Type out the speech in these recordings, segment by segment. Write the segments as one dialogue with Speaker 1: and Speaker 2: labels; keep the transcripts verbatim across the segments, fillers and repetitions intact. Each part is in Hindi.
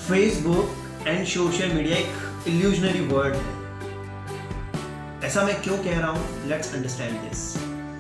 Speaker 1: फेसबुक एंड सोशल मीडिया एक इल्यूजनरी वर्ड है। ऐसा मैं क्यों कह रहा हूं? Let's understand this.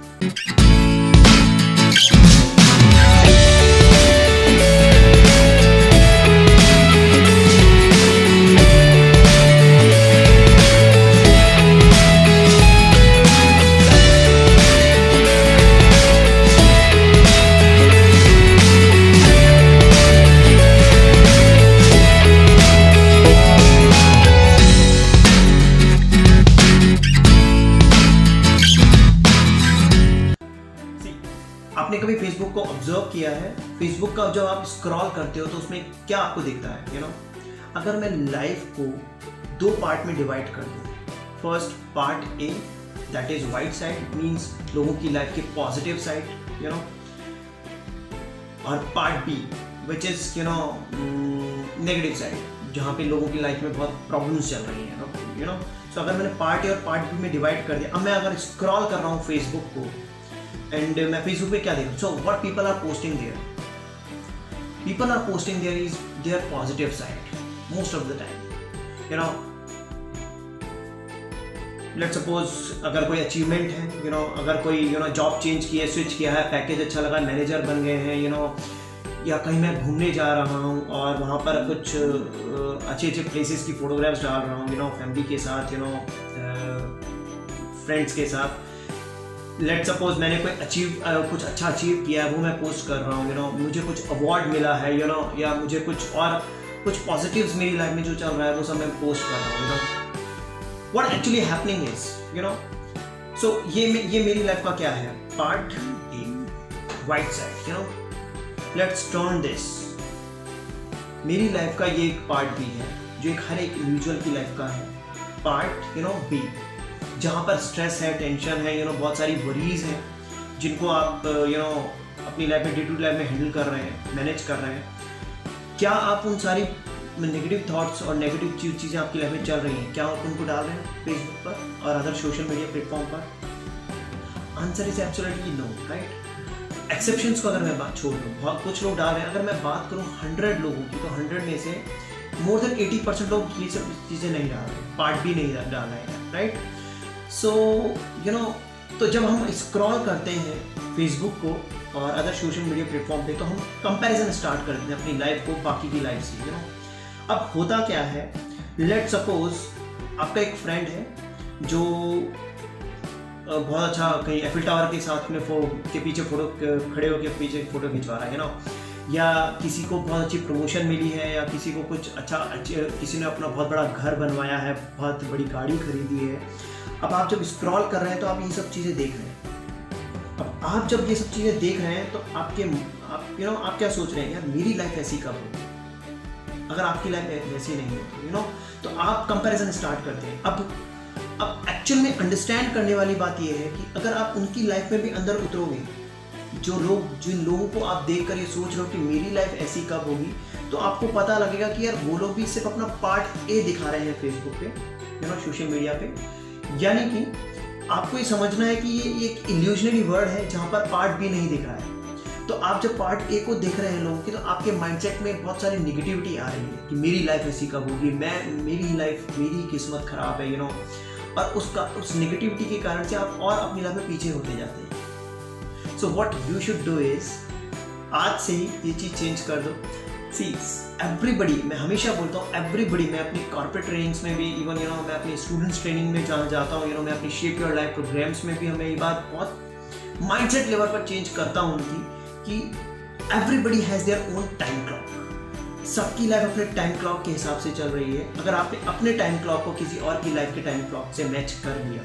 Speaker 1: आपने कभी फेसबुक को ऑब्जर्व किया है? फेसबुक का जब आप स्क्रॉल करते हो तो उसमें क्या आपको दिखता है? यू नो, अगर मैं लाइफ को दो पार्ट में डिवाइड कर दूं, first part A that is white side, means लोगों की लाइफ के पॉजिटिव साइड, यू नो, और part B which is you know negative side, जहाँ पे लोगों की लाइफ में बहुत प्रॉब्लम्स चल रही हैं, यू नो। सो अगर मैंने पार्ट ए और पार्ट बी में डिवाइड कर दिया, अब मैं अगर स्क्रॉल कर रहा हूँ फेसबुक को, एंड मैं फेसबुक पे क्या देख रहा हूँ, so what people are posting there, people are posting there is there positive side most of the time, you know. Let's suppose अगर कोई अचीवमेंट है, यू नो, अगर कोई यू नो जॉब चेंज किया है, स्विच किया है, पैकेज अच्छा लगा, मैनेजर बन गए हैं, यू नो, या कहीं मैं घूमने जा रहा हूँ और वहाँ पर कुछ अच्छे अच्छे प्लेसेस की फोटोग्राफ्स डाल रहा हूँ, यू नो, फैमिली के साथ, यू नो, फ्रेंड्स के साथ। लेट सपोज मैंने कोई अचीव uh, कुछ अच्छा अचीव किया है, वो मैं पोस्ट कर रहा हूँ, यू नो, मुझे कुछ अवार्ड मिला है, यू नो, या मुझे कुछ और कुछ पॉजिटिव्स मेरी लाइफ में जो चल रहा है वो सब मैं पोस्ट कर रहा हूँ, you know. What actually happening is, you know, so ये ये मेरी लाइफ का क्या है, part A, white side, you know. Let's turn this, मेरी लाइफ का ये एक पार्ट बी है जो एक हर एक इंडिविजुअल की लाइफ का है, पार्ट यू नो बी, जहाँ पर स्ट्रेस है, टेंशन है, यू नो, बहुत सारी वरीज हैं जिनको आप यू नो अपनी लाइफ में डे टू लाइफ में हैंडल कर रहे हैं, मैनेज कर रहे हैं। क्या आप उन सारी नेगेटिव थॉट्स और नेगेटिव चीज़ें आपकी लाइफ में चल रही हैं, क्या आप उनको डाल रहे हैं फेसबुक पर और अदर सोशल मीडिया प्लेटफॉर्म पर? Answer is absolutely no, right. Exceptions को अगर मैं बात छोड़ दूँ, बहुत कुछ लोग डाल रहे हैं, अगर मैं बात करूँ हंड्रेड लोगों की, तो हंड्रेड में से मोर देन एटी परसेंट लोग ये सब चीज़ें नहीं डाल रहे, पार्ट भी नहीं डाल रहे हैं, राइट। सो यू नो, तो जब हम स्क्रॉल करते हैं फेसबुक को और अदर सोशल मीडिया प्लेटफॉर्म पे, तो हम कंपैरिजन स्टार्ट करते हैं अपनी लाइफ को बाकी की लाइफ से, यू नो। अब होता क्या है, लेट सपोज आपका एक फ्रेंड है जो बहुत अच्छा कहीं एफिल टावर के साथ में फो के पीछे फोटो खड़े होकर पीछे फोटो खिंचवा रहा है, यू नो, या किसी को बहुत अच्छी प्रमोशन मिली है, या किसी को कुछ अच्छा अच्छे किसी ने अपना बहुत बड़ा घर बनवाया है, बहुत बड़ी गाड़ी खरीदी है। अब आप जब स्क्रॉल कर रहे हैं तो आप ये सब चीज़ें देख रहे हैं। अब आप जब ये सब चीज़ें देख रहे हैं तो आपके आप यू नो आप क्या सोच रहे हैं, यार मेरी लाइफ ऐसी कब होगी? अगर आपकी लाइफ वैसी नहीं होती, यू नो, तो आप कंपैरिजन स्टार्ट करते हैं। अब अब एक्चुअल में अंडरस्टैंड करने वाली बात ये है कि अगर आप उनकी लाइफ में भी अंदर उतरोगे, जो लोग जिन लोगों को आप देख कर ये सोच रहे हो कि मेरी लाइफ ऐसी कब होगी, तो आपको पता लगेगा कि यार वो लोग भी सिर्फ अपना पार्ट ए दिखा रहे हैं फेसबुक पे, यू नो, सोशल मीडिया पे। यानी कि आपको ये समझना है कि ये एक इल्यूजनरी वर्ड है जहाँ पर पार्ट बी नहीं दिख रहा है। तो आप जब पार्ट ए को देख रहे हैं लोगों की, तो आपके माइंडसेट में बहुत सारी निगेटिविटी आ रही है कि मेरी लाइफ ऐसी कब होगी, मैं मेरी लाइफ मेरी किस्मत खराब है, यू नो, और उसका उस निगेटिविटी के कारण से आप और अपनी लाइफ में पीछे होते जाते हैं। So what you should do is, आज से ही ये चीज़ चेंज कर दो। सी एवरीबडी, मैं हमेशा बोलता हूँ एवरीबडी, मैं अपनी कॉर्पोरेट ट्रेनिंग्स में भी, इवन यू नो मैं अपनी स्टूडेंट्स ट्रेनिंग में जहाँ जाता हूँ, यू नो मैं अपनी शेप योर लाइफ प्रोग्राम्स में भी हमें ये बात बहुत माइंडसेट लेवल पर चेंज करता हूँ उनकी, कि everybody has their own time clock. सबकी लाइफ अपने टाइम क्लॉक के हिसाब से चल रही है। अगर आपने अपने टाइम क्लॉक को किसी और की लाइफ के टाइम क्लॉक से मैच कर दिया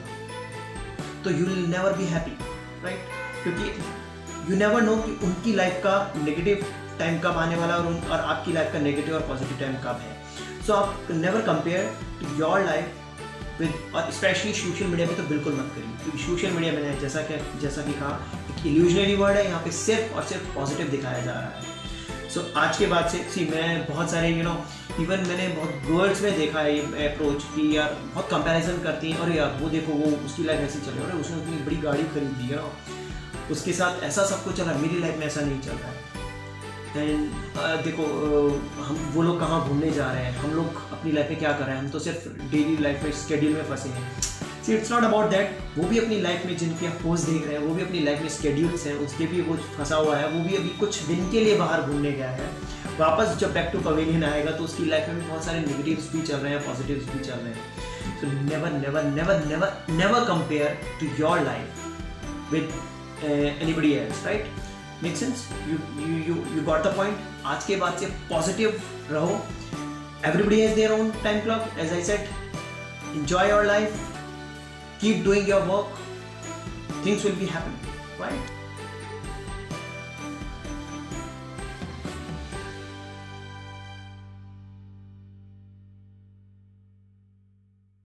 Speaker 1: तो you will never be happy, right, क्योंकि यू नेवर नो कि उनकी लाइफ का नेगेटिव टाइम कब आने वाला और, और आपकी लाइफ का नेगेटिव और पॉजिटिव टाइम कब है। सो आप never compare to your life with, और स्पेशली सोशल मीडिया पे तो बिल्कुल मत करिए, क्योंकि सोशल मीडिया में जैसा कि जैसा कि कहा एक इल्यूजनरी वर्ड है, यहाँ पे सिर्फ और सिर्फ पॉजिटिव दिखाया जा रहा है। सो so, आज के बाद से सी मैं बहुत सारे यू नो इवन मैंने बहुत गर्ल्स में देखा है ये अप्रोच कि यार बहुत कंपैरिजन करती हैं, और यार वो देखो वो उसकी लाइफ ऐसी चल रही है, उसने इतनी बड़ी गाड़ी खरीदी है, उसके साथ ऐसा सब कुछ चल रहा है, मेरी लाइफ में ऐसा नहीं चल रहा है। एंड uh, देखो uh, हम वो लोग कहाँ घूमने जा रहे हैं, हम लोग अपनी लाइफ में क्या कर रहे हैं, हम तो सिर्फ डेली लाइफ में स्केड्यूल में फंसे हैं। See it's not about that, वो भी अपनी लाइफ में जिनके आप पोस्ट देख रहे हैं वो भी अपनी लाइफ में स्केड्यूल्स हैं, उसके भी वो फंसा हुआ है, वो भी अभी कुछ दिन के लिए बाहर घूमने गया है, वापस जब बैक टू पवेलियन आएगा तो उसकी लाइफ में भी बहुत सारे नेगेटिव्स भी चल रहे हैं, पॉजिटिव्स भी चल रहे हैं। So never never never never never compare to your life with anybody else, right? Make sense? You you you you got the point? आज के बाद से पॉजिटिव रहो, everybody has their own time clock, as I said, enjoy your life, keep doing your work, things will be happening, right?